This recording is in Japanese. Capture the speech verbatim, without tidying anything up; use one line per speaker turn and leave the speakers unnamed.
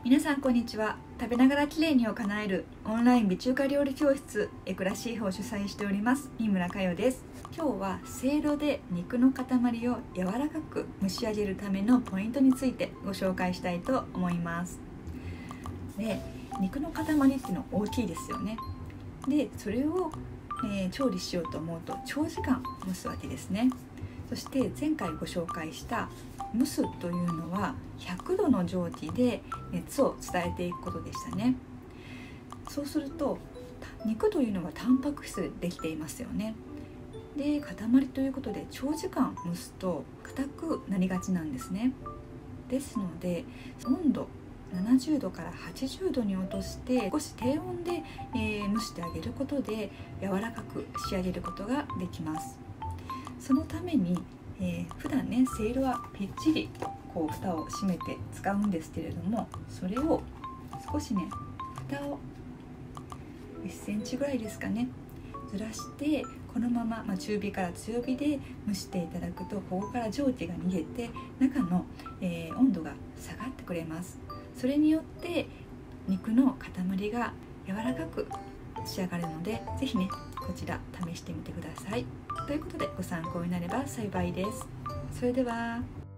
皆さんこんにちは。食べながらきれいにを叶えるオンライン美中華料理教室エクラシーフを主催しております三村佳代です。今日はせいろで肉の塊を柔らかく蒸し上げるためのポイントについてご紹介したいと思います。で、肉の塊っていうのは大きいですよね。で、それを、えー、調理しようと思うと長時間蒸すわけですね。そして前回ご紹介した蒸すというのはひゃくどの蒸気で熱を伝えていくことでしたね。そうすると肉というのはタンパク質でできていますよね。で、塊ということで長時間蒸すと硬くなりがちなんですね。ですので温度ななじゅうどからはちじゅうどに落として少し低温で、えー、蒸してあげることで柔らかく仕上げることができます。そのために、えー、普段ねせいろはぴっちりこう蓋を閉めて使うんですけれども、それを少しね蓋をいっセンチぐらいですかねずらしてこのまま、まあ、中火から強火で蒸していただくとここから蒸気が逃げて中の、えー、温度が下がってくれます。それによって肉の塊が柔らかく仕上がるので、ぜひねこちら試してみてください。ということでご参考になれば幸いです。それでは。